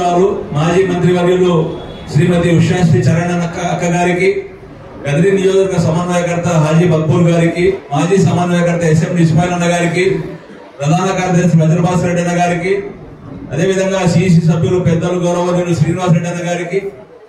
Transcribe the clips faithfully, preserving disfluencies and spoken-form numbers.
అధ్యక్షురాలు మాజీ మంత్రివర్యులు శ్రీమతి ఉషాశ్రీ చరణ్ అక్క గారికి, గద్రి నియోజకవర్గ సమన్వయకర్త హాజీ మక్బూల్ గారికి, మాజీ సమన్వయకర్త ఎస్ఎం ఇస్మాయిల్ అన్న గారికి, ప్రధాన కార్యదర్శి వజ్రభాస్ రెడ్డి అన్న గారికి, అదేవిధంగా సిఇసి సభ్యులు పెద్దలు గౌరవనీయులు శ్రీనివాస్ రెడ్డి అన్న గారికి,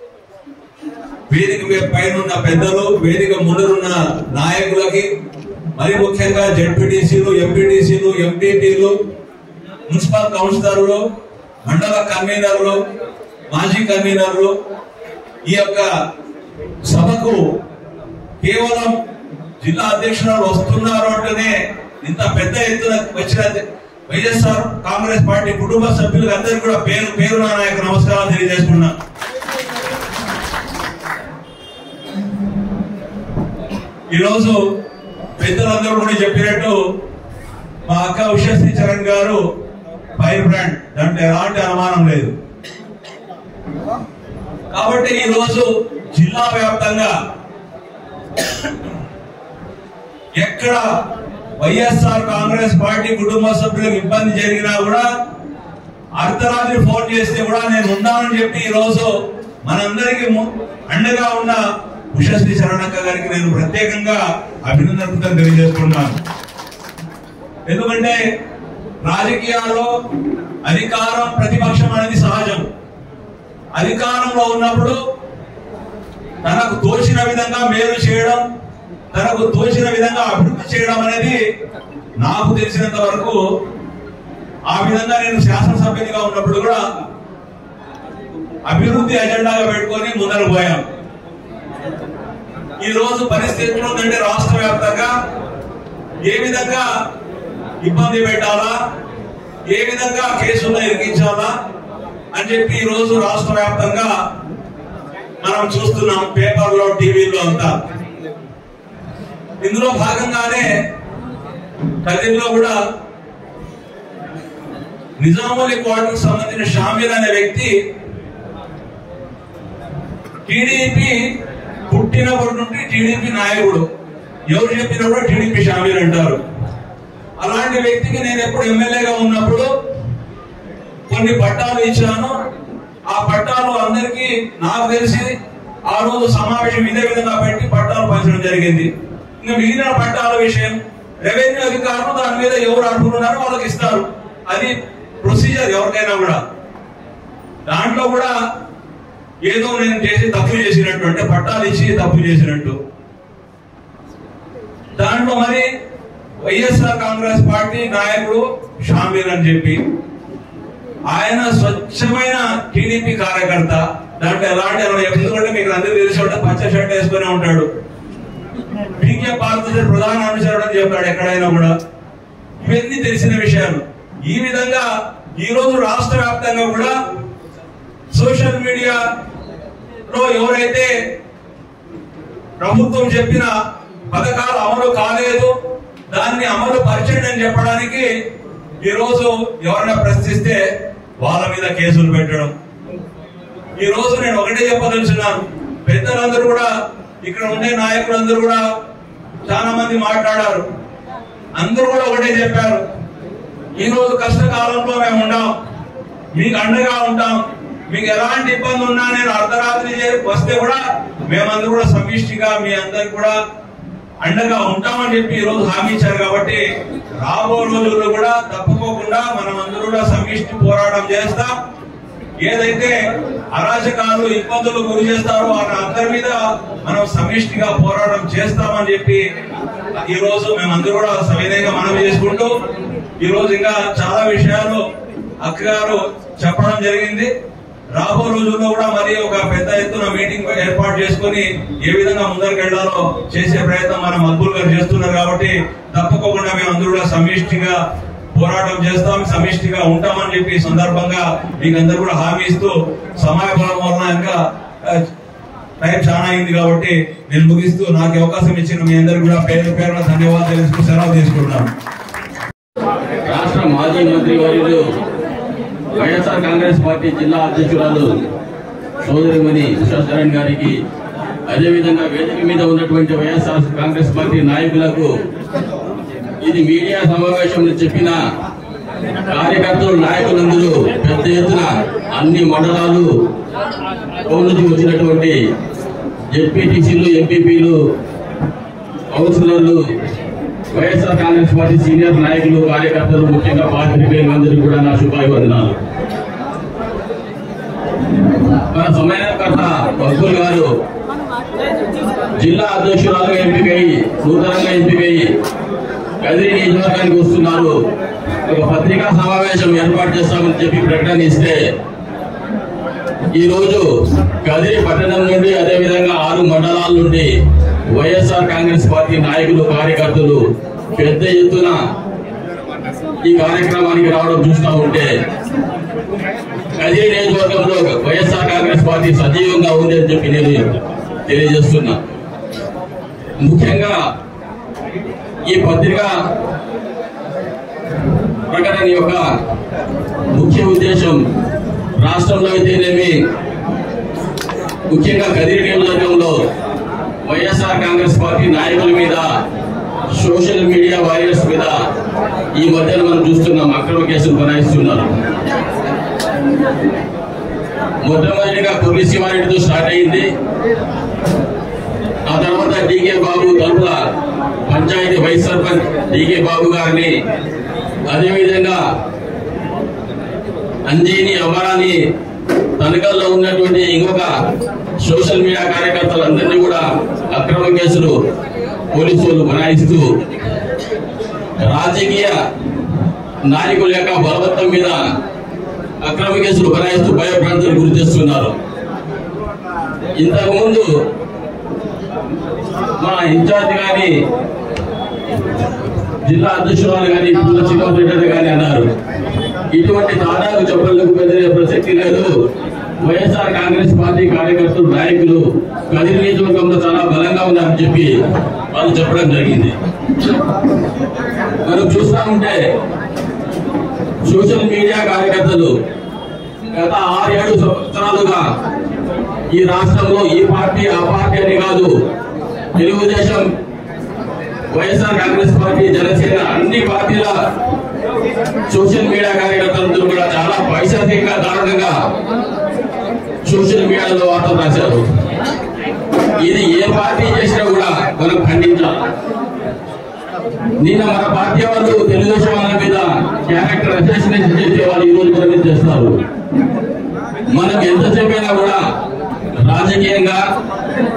వేదిక పైన ఉన్న పెద్దలు, వేదిక ముందరున్న నాయకులకి, మరి ముఖ్యంగా జెడ్పీటీసీలు, ఎంపీటీసీలు, ఎంపీటీలు, మున్సిపల్ కౌన్సిలర్లు, మండల కన్వీనర్లు, మాజీ కన్వీనర్లు, ఈ యొక్క సభకు కేవలం జిల్లా అధ్యక్షురాలు వస్తున్నారు అంటేనే ఇంత పెద్ద ఎత్తున వచ్చిన వైఎస్ఆర్ కాంగ్రెస్ పార్టీ కుటుంబ సభ్యులకు అందరికీ కూడా పేరు పేరు నా యొక్క నమస్కారాలు తెలియజేసుకున్నా. ఈరోజు పెద్దలందరూ కూడా చెప్పినట్టు మా అక్క ఉషశ్రీ చరణ్ గారు ఫైర్ బ్రాండ్, దాంట్లో ఎలాంటి అనుమానం లేదు. కాబట్టి ఈరోజు జిల్లా వ్యాప్తంగా ఎక్కడ వైఎస్ఆర్ కాంగ్రెస్ పార్టీ కుటుంబ సభ్యులకు ఇబ్బంది జరిగినా కూడా అర్ధరాత్రి ఫోన్ చేస్తే కూడా నేను ఉన్నానని చెప్పి ఈరోజు మనందరికీ అండగా ఉన్న ఉషశ్రీ శరణక్క గారికి నేను ప్రత్యేకంగా అభినందనలు తెలియజేస్తున్నాను. ఎందుకంటే రాజకీయాల్లో అధికారం ప్రతిపక్షం అనేది సహజం. అధికారంలో ఉన్నప్పుడు తనకు తోచిన విధంగా మేలు చేయడం, తనకు తోచిన విధంగా అభివృద్ధి చేయడం అనేది నాకు తెలిసినంత వరకు, ఆ విధంగా నేను శాసనసభ్యునిగా ఉన్నప్పుడు కూడా అభివృద్ధి ఎజెండాగా పెట్టుకొని ముందరకు పోయాం. ఈ రోజు పరిస్థితి ఉందంటే రాష్ట్ర వ్యాప్తంగా ఏ విధంగా ఇబ్బంది పెట్టాలా, ఏ విధంగా కేసుల్లో ఇరికించాలా అని చెప్పి ఈ రోజు రాష్ట్ర వ్యాప్తంగా మనం చూస్తున్నాం, పేపర్లో, టీవీలో అంతా. ఇందులో భాగంగానే కదిరిలో కూడా నిజాములి క్వార్టర్ సంబంధించిన షామీర్ అనే వ్యక్తి టీడీపీ పుట్టినప్పటి నుండి టీడీపీ నాయకుడు, ఎవరు చెప్పినా కూడా టీడీపీ షామీర్ అంటారు. అలాంటి వ్యక్తికి నేను ఎప్పుడు ఎమ్మెల్యేగా ఉన్నప్పుడు కొన్ని పట్టాలు ఇచ్చాను. ఆ పట్టాలు అందరికీ నాకు తెలిసి ఆ రోజు సమావేశం ఇదే విధంగా పెట్టి పట్టాలు పంచడం జరిగింది. ఇంకా మిగిలిన పట్టాల విషయం రెవెన్యూ అధికారులు దాని మీద ఎవరు అడుగుతున్నారో వాళ్ళకి ఇస్తారు, అది ప్రొసీజర్ ఎవరికైనా కూడా. దాంట్లో కూడా ఏదో నేను చేసి తప్పు చేసినట్టు, అంటే పట్టాలు ఇచ్చి తప్పు చేసినట్టు. దాంట్లో మరి వైఎస్ఆర్ కాంగ్రెస్ పార్టీ నాయకుడు షామీర్ అని చెప్పి, ఆయన స్వచ్ఛమైన టీడీపీ కార్యకర్త, దాంట్లో ఎలాంటి ఎందుకంటే మీకు అందరికీ తెలిసి ఉంటే పచ్చ షర్ట్ వేసుకునే ఉంటాడు, పీకే పార్టీ ప్రధాన అనుచరుడు అని చెప్పాడు ఎక్కడైనా కూడా. ఇవన్నీ తెలిసిన విషయాలు. ఈ విధంగా ఈ రోజు రాష్ట్ర వ్యాప్తంగా కూడా సోషల్ మీడియాలో ఎవరైతే ప్రభుత్వం చెప్పిన పథకాలు అమలు కాలేదు, దాన్ని అమలు పరిచయం అని చెప్పడానికి ఈ రోజు ఎవరైనా ప్రశ్నిస్తే వాళ్ళ మీద కేసులు పెట్టడం. ఈ రోజు నేను ఒకటే చెప్పదలుచున్నాను, పెద్దలందరూ కూడా, ఇక్కడ ఉండే నాయకులందరూ కూడా చాలా మంది మాట్లాడారు, అందరూ కూడా ఒకటే చెప్పారు, ఈ రోజు కష్టకాలంలో మేము ఉన్నాం, మీకు అండగా ఉంటాం, మీకు ఎలాంటి ఇబ్బంది ఉన్నా నేను అర్ధరాత్రి వస్తే కూడా మేమందరూ కూడా సమిష్టిగా మీ అందరికి కూడా అండగా ఉంటామని చెప్పి ఈ రోజు హామీ ఇచ్చారు. కాబట్టి రాబో రోజుల్లో కూడా తప్పుకోకుండా మనం అందరూ కూడా సమిష్టి పోరాటం చేస్తాం. ఏదైతే అరాచకాలు ఇబ్బందులు గురి చేస్తారో వాళ్ళ అందరి మీద మనం సమిష్టిగా పోరాటం చేస్తామని చెప్పి ఈ రోజు మేమందరూ కూడా సవినయంగా మనవి చేసుకుంటూ, ఈ రోజు ఇంకా చాలా విషయాలు అక్క గారు చెప్పడం జరిగింది. రాబో రోజుల్లో కూడా మరి ఒక పెద్ద ఎత్తున మీటింగ్ ఏర్పాటు చేసుకుని ఏ విధంగా ముందరికి వెళ్లాలో చేసే ప్రయత్నం మనం మక్బూల్ గారు చేస్తున్నారు. కాబట్టి తప్పకుండా మేము అందరూ కూడా సమిష్టిగా పోరాటం చేస్తాం, సమిష్టిగా ఉంటామని చెప్పి ఈ సందర్భంగా మీకు అందరూ కూడా హామీ ఇస్తూ, సమయబలం వలన ఇంకా టైం చాలా అయింది కాబట్టి నేను ముగిస్తూ నాకు అవకాశం ఇచ్చిన మీ అందరూ కూడా పేరు పేరున ధన్యవాదాలు తెలుస్తూ సెలవు తీసుకుంటున్నాను. రాష్ట్ర మాజీ మంత్రి వర్యులు వైఎస్ఆర్ కాంగ్రెస్ పార్టీ జిల్లా అధ్యక్షురాలు సోదరిమణి ఉషా శరణ్ గారికి, అదేవిధంగా వేదిక మీద ఉన్నటువంటి వైఎస్ఆర్ కాంగ్రెస్ పార్టీ నాయకులకు, ఇది మీడియా సమావేశంలో చెప్పిన కార్యకర్తలు నాయకులందరూ పెద్ద ఎత్తున అన్ని మండలాలు నుంచి వచ్చినటువంటి జెడ్పీటీసీలు ఎంపీపీలు కౌన్సిలర్లు వైఎస్ఆర్ కాంగ్రెస్ పార్టీ సీనియర్ నాయకులు కార్యకర్తలు ముఖ్యంగా పాత్రికేయులందరూ కూడా నా శుభాభివందనాలు. మన సమన్వయకర్త బక్కుల్ గారు జిల్లా అధ్యక్షురాలుగా ఎంపికై నూతనంగా ఎంపికై కదిరి నియోజకవర్గానికి వస్తున్నారు. ఒక పత్రికా సమావేశం ఏర్పాటు చేస్తామని చెప్పి ప్రకటన ఇస్తే ఈ రోజు కదిరి పట్టణం నుండి అదేవిధంగా ఆరు మండలాల నుండి వైఎస్ఆర్ కాంగ్రెస్ పార్టీ నాయకులు కార్యకర్తలు పెద్ద ఎత్తున ఈ కార్యక్రమానికి రావడం చూస్తూ ఉంటే కదిరి నియోజకవర్గంలో వైఎస్ఆర్ కాంగ్రెస్ పార్టీ సజీవంగా ఉంది అని చెప్పి నేను తెలియజేస్తున్నా. ముఖ్యంగా ఈ పత్రిక ప్రకటన యొక్క ముఖ్య ఉద్దేశం రాష్ట్రంలో అయితేనేమి ముఖ్యంగా కదిరి నియోజకవర్గంలో వైఎస్ఆర్ కాంగ్రెస్ పార్టీ నాయకుల మీద సోషల్ మీడియా వారియర్స్ మీద ఈ మధ్యన మనం చూస్తున్నాం అక్రమ కేసులు బనాయిస్తున్నారు. మొట్టమొదటిగా కొర్రి శివారెడ్డితో స్టార్ట్ అయింది. ఆ తర్వాత డీకే బాబు తలుపుల పంచాయతీ వైస్ సర్పంచ్ డీకే బాబు గారిని, అదేవిధంగా అంజీని అమరాని తనకల్లో ఉన్నటువంటి ఇంకొక సోషల్ మీడియా కార్యకర్తలందరినీ కూడా అక్రమ కేసులు పోలీసులు బనాయిస్తూ రాజకీయ నాయకుల యొక్క బలవత్తం మీద అక్రమ కేసులు బనాయిస్తూ భయభ్రాంతులు గురి చేస్తున్నారు. ఇంతకుముందు మా ఇన్ఛార్జ్ గాని జిల్లా అధ్యక్షురాలు గాని పుల్ల చిన్నరెడ్డి గాని అన్నారు, ఇటువంటి తాడాకు చెప్పలకు బెదిరే ప్రసక్తి లేదు. వైఎస్ఆర్ కాంగ్రెస్ పార్టీ కార్యకర్తలు నాయకులు కదిరి నియోజకవర్గంలో చాలా బలంగా ఉన్నారని చెప్పి వాళ్ళు చెప్పడం జరిగింది. మనం చూస్తా ఉంటే సోషల్ మీడియా కార్యకర్తలు గత ఆరేడు సంవత్సరాలుగా ఈ రాష్ట్రంలో ఈ పార్టీ ఆ పార్టీ అని కాదు, తెలుగుదేశం వైఎస్ఆర్ కాంగ్రెస్ పార్టీ జనసేన అన్ని పార్టీల సోషల్ మీడియా కార్యకర్తలందరూ కూడా చాలా పైశాచికంగా దారుణంగా సోషల్ మీడియాలో వార్తలు రాశారు. ఇది ఏ పార్టీ చేసినా కూడా మనం ఖండించాలి. నిన్న మన పార్టీ వాళ్ళు తెలుగుదేశం వాళ్ళ మీద క్యారెక్టర్ అసాసినేషన్ చేసే వాళ్ళు ఈ రోజు కూడా చేస్తారు. మనం ఎంత చెప్పినా కూడా రాజకీయంగా